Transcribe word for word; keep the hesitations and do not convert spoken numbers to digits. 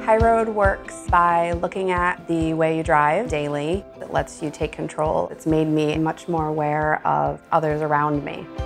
HiRoad works by looking at the way you drive daily. It lets you take control. It's made me much more aware of others around me.